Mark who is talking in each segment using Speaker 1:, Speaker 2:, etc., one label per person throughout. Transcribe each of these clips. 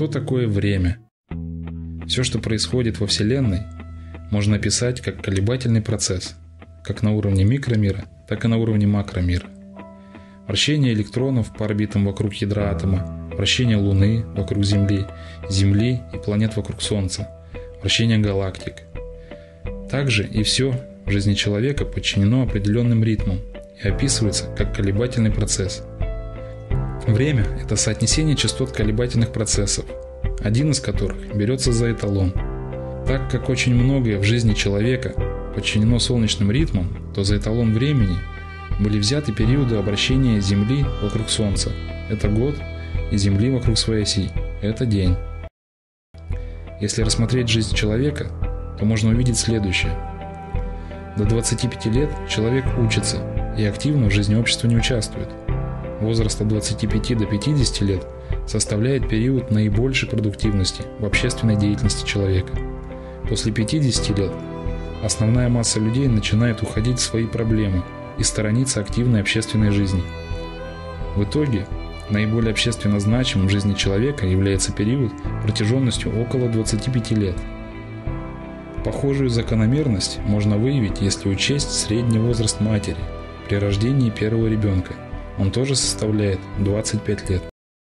Speaker 1: Что такое время? Все, что происходит во Вселенной, можно описать как колебательный процесс, как на уровне микромира, так и на уровне макромира. Вращение электронов по орбитам вокруг ядра атома, вращение Луны вокруг Земли, Земли и планет вокруг Солнца, вращение галактик. Также и все в жизни человека подчинено определенным ритмам и описывается как колебательный процесс. Время – это соотнесение частот колебательных процессов, один из которых берется за эталон. Так как очень многое в жизни человека подчинено солнечным ритмам, то за эталон времени были взяты периоды обращения Земли вокруг Солнца – это год, и Земли вокруг своей оси – это день. Если рассмотреть жизнь человека, то можно увидеть следующее. До 25 лет человек учится и активно в жизни общества не участвует. Возраст от 25 до 50 лет составляет период наибольшей продуктивности в общественной деятельности человека. После 50 лет основная масса людей начинает уходить в свои проблемы и сторониться активной общественной жизни. В итоге, наиболее общественно значимым в жизни человека является период протяженностью около 25 лет. Похожую закономерность можно выявить, если учесть средний возраст матери при рождении первого ребенка. Он тоже составляет 25 лет.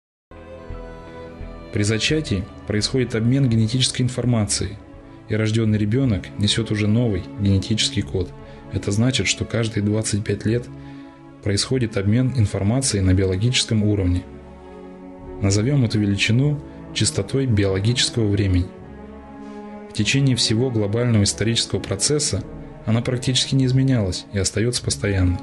Speaker 1: При зачатии происходит обмен генетической информацией, и рожденный ребенок несет уже новый генетический код. Это значит, что каждые 25 лет происходит обмен информацией на биологическом уровне. Назовем эту величину частотой биологического времени. В течение всего глобального исторического процесса она практически не изменялась и остается постоянной.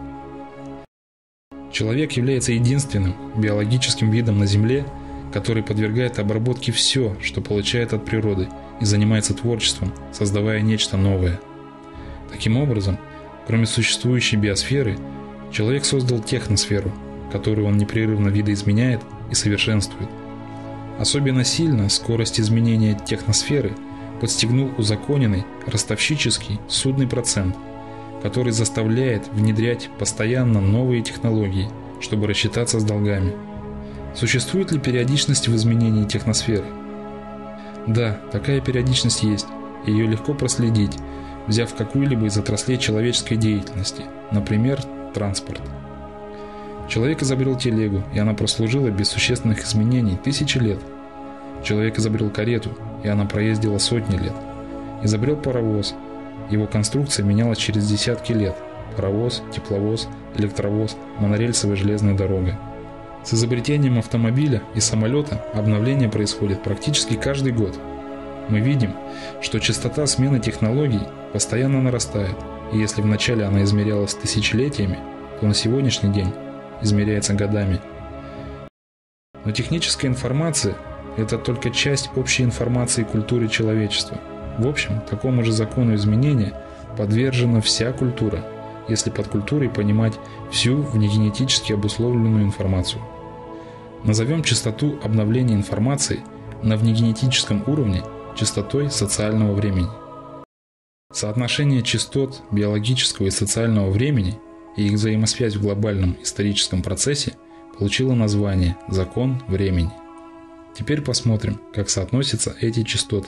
Speaker 1: Человек является единственным биологическим видом на Земле, который подвергает обработке все, что получает от природы, и занимается творчеством, создавая нечто новое. Таким образом, кроме существующей биосферы, человек создал техносферу, которую он непрерывно видоизменяет и совершенствует. Особенно сильно скорость изменения техносферы подстегнул узаконенный ростовщический судный процент, который заставляет внедрять постоянно новые технологии, чтобы рассчитаться с долгами. Существует ли периодичность в изменении техносферы? Да, такая периодичность есть, и ее легко проследить, взяв какую-либо из отраслей человеческой деятельности, например, транспорт. Человек изобрел телегу, и она прослужила без существенных изменений тысячи лет. Человек изобрел карету, и она проездила сотни лет. Изобрел паровоз. Его конструкция менялась через десятки лет. Паровоз, тепловоз, электровоз, монорельсовая железная дорога. С изобретением автомобиля и самолета обновление происходит практически каждый год. Мы видим, что частота смены технологий постоянно нарастает, и если вначале она измерялась тысячелетиями, то на сегодняшний день измеряется годами. Но техническая информация – это только часть общей информации и культуры человечества. В общем, такому же закону изменения подвержена вся культура, если под культурой понимать всю внегенетически обусловленную информацию. Назовем частоту обновления информации на внегенетическом уровне частотой социального времени. Соотношение частот биологического и социального времени и их взаимосвязь в глобальном историческом процессе получило название «закон времени». Теперь посмотрим, как соотносятся эти частоты.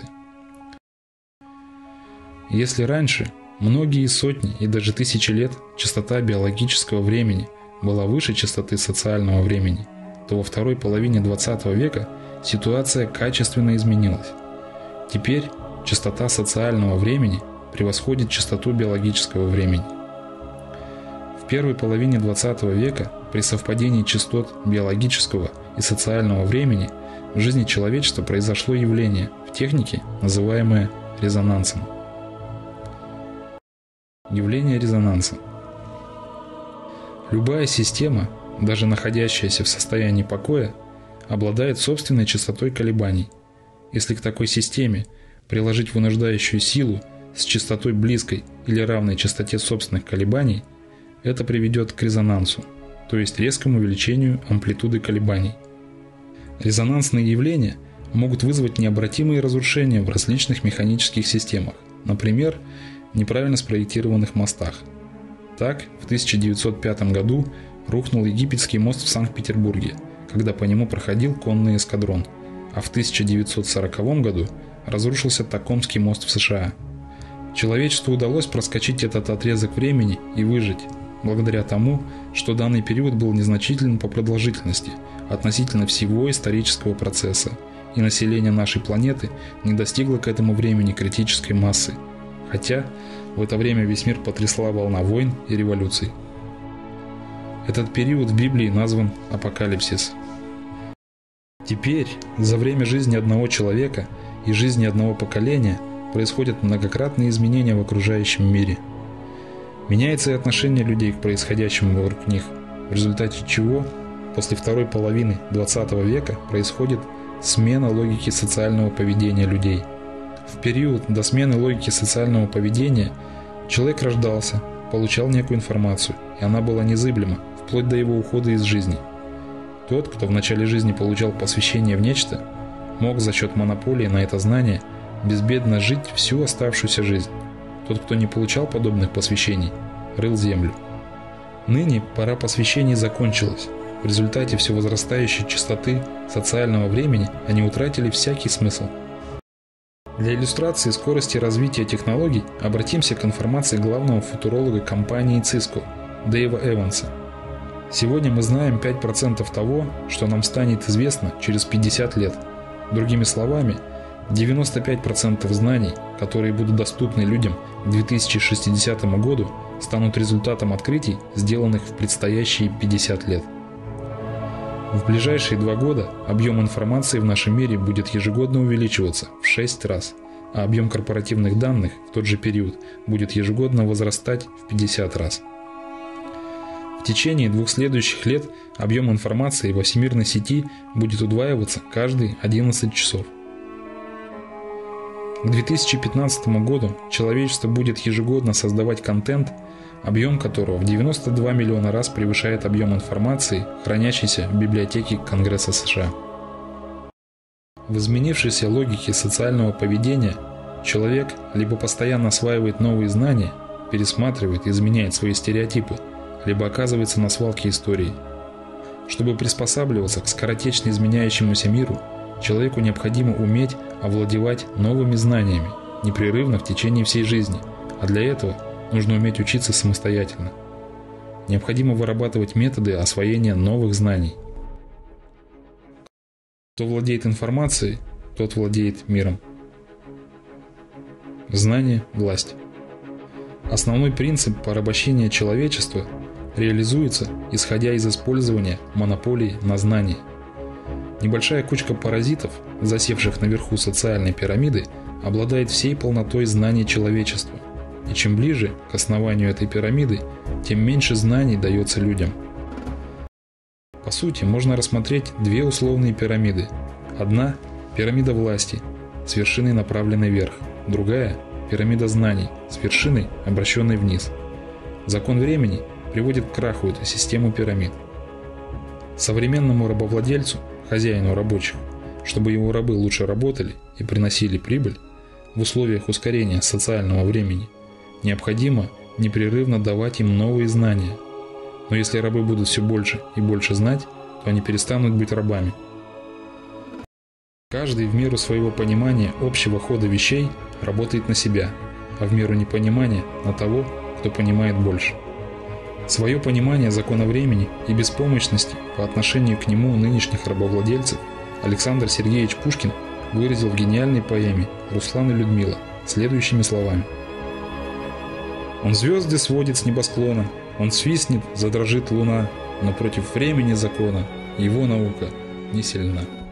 Speaker 1: Если раньше, многие сотни и даже тысячи лет, частота биологического времени была выше частоты социального времени, то во второй половине 20 века ситуация качественно изменилась. Теперь частота социального времени превосходит частоту биологического времени. В первой половине 20 века при совпадении частот биологического и социального времени в жизни человечества произошло явление в технике, называемое резонансом. Явление резонанса. Любая система, даже находящаяся в состоянии покоя, обладает собственной частотой колебаний. Если к такой системе приложить вынуждающую силу с частотой близкой или равной частоте собственных колебаний, это приведет к резонансу, то есть резкому увеличению амплитуды колебаний. Резонансные явления могут вызвать необратимые разрушения в различных механических системах, например, неправильно спроектированных мостах. Так, в 1905 году рухнул египетский мост в Санкт-Петербурге, когда по нему проходил конный эскадрон, а в 1940 году разрушился Токомский мост в США. Человечеству удалось проскочить этот отрезок времени и выжить, благодаря тому, что данный период был незначителен по продолжительности относительно всего исторического процесса, и население нашей планеты не достигло к этому времени критической массы, хотя в это время весь мир потрясла волна войн и революций. Этот период в Библии назван Апокалипсис. Теперь, за время жизни одного человека и жизни одного поколения, происходят многократные изменения в окружающем мире. Меняется и отношение людей к происходящему вокруг них, в результате чего после второй половины 20 века происходит смена логики социального поведения людей. В период до смены логики социального поведения человек рождался, получал некую информацию, и она была незыблема, вплоть до его ухода из жизни. Тот, кто в начале жизни получал посвящение в нечто, мог за счет монополии на это знание безбедно жить всю оставшуюся жизнь. Тот, кто не получал подобных посвящений, рыл землю. Ныне пора посвящений закончилась. В результате все возрастающей частоты социального времени они утратили всякий смысл. Для иллюстрации скорости развития технологий обратимся к информации главного футуролога компании Cisco Дэйва Эванса. Сегодня мы знаем 5% того, что нам станет известно через 50 лет. Другими словами, 95% знаний, которые будут доступны людям к 2060 году, станут результатом открытий, сделанных в предстоящие 50 лет. В ближайшие 2 года объем информации в нашем мире будет ежегодно увеличиваться в 6 раз, а объем корпоративных данных в тот же период будет ежегодно возрастать в 50 раз. В течение 2 следующих лет объем информации во всемирной сети будет удваиваться каждые 11 часов. К 2015 году человечество будет ежегодно создавать контент, объем которого в 92 миллиона раз превышает объем информации, хранящейся в библиотеке Конгресса США. В изменившейся логике социального поведения человек либо постоянно осваивает новые знания, пересматривает и изменяет свои стереотипы, либо оказывается на свалке истории. Чтобы приспосабливаться к скоротечно изменяющемуся миру, человеку необходимо уметь овладевать новыми знаниями непрерывно в течение всей жизни, а для этого нужно уметь учиться самостоятельно. Необходимо вырабатывать методы освоения новых знаний. Кто владеет информацией, тот владеет миром. Знание – власть. Основной принцип порабощения человечества реализуется, исходя из использования монополий на знания. Небольшая кучка паразитов, засевших наверху социальной пирамиды, обладает всей полнотой знаний человечества. И чем ближе к основанию этой пирамиды, тем меньше знаний дается людям. По сути, можно рассмотреть 2 условные пирамиды. Одна – пирамида власти, с вершиной направленной вверх. Другая – пирамида знаний, с вершиной, обращенной вниз. Закон времени приводит к краху эту систему пирамид. Современному рабовладельцу, хозяину рабочих, чтобы его рабы лучше работали и приносили прибыль, в условиях ускорения социального времени, необходимо непрерывно давать им новые знания. Но если рабы будут все больше и больше знать, то они перестанут быть рабами. Каждый в меру своего понимания общего хода вещей работает на себя, а в меру непонимания на того, кто понимает больше. Свое понимание закона времени и беспомощности по отношению к нему нынешних рабовладельцев Александр Сергеевич Пушкин выразил в гениальной поэме «Руслан и Людмила» следующими словами. «Он звезды сводит с небосклона, он свистнет, задрожит луна, но против времени закона его наука не сильна».